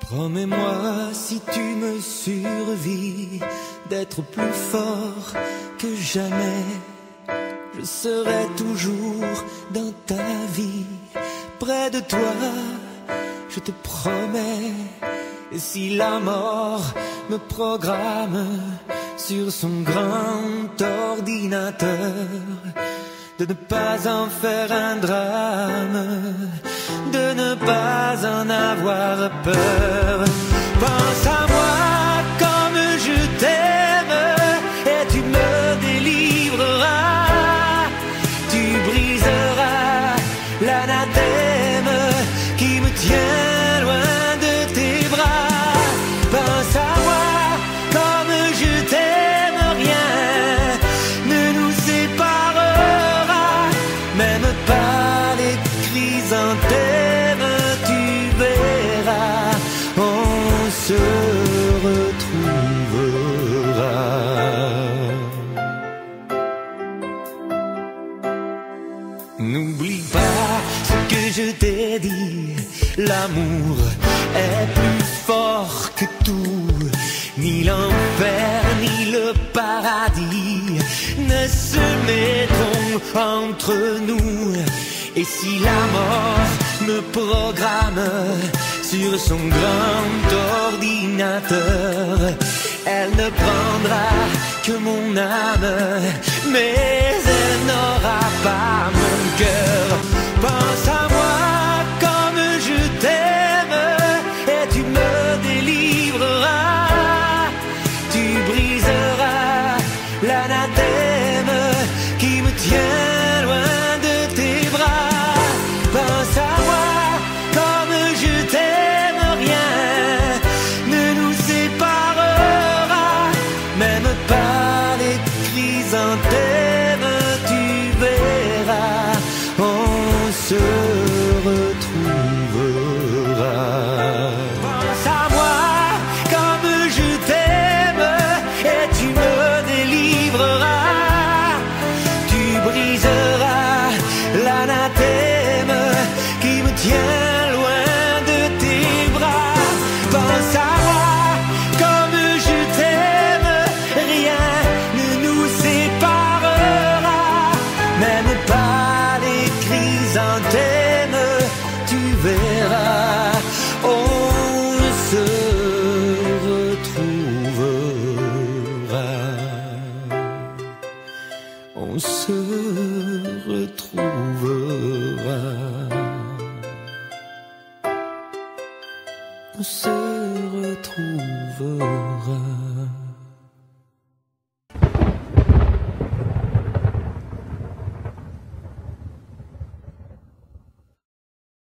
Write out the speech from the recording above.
Promets-moi, si tu me survis, d'être plus fort que jamais. Je serai toujours dans ta vie, près de toi, je te promets. Et si la mort me programme sur son grand ordinateur, de ne pas en faire un drame, de ne pas en avoir peur. Pense à moi comme je t'aime et tu me délivreras. Tu briseras l'anathème qui me tient loin de tes bras. Pense à moi comme je t'aime, rien ne nous séparera, même pas les chrysanthèmes, tu verras, on se retrouvera. N'oublie pas ce que je t'ai dit, l'amour est plus fort que tout, ni l'enfer ni le paradis ne se mettront entre nous. Et si la mort me programme sur son grand ordinateur, elle ne prendra que mon âme, mais elle n'aura pas mon cœur. Pense à moi comme je t'aime et tu me délivreras. Tu briseras l'anathème qui me tient loin de tes bras. Pense à moi comme je t'aime, rien ne nous séparera, même pas les chrysanthèmes, tu verras, on se retrouvera. Pense à moi comme je t'aime et tu me délivreras. Tu briseras l'anathème qui me tient loin de tes bras. Pense à moi comme je t'aime, rien ne nous séparera, même pas les chrysanthèmes, tu verras, on se retrouvera. On se retrouvera. On se retrouvera.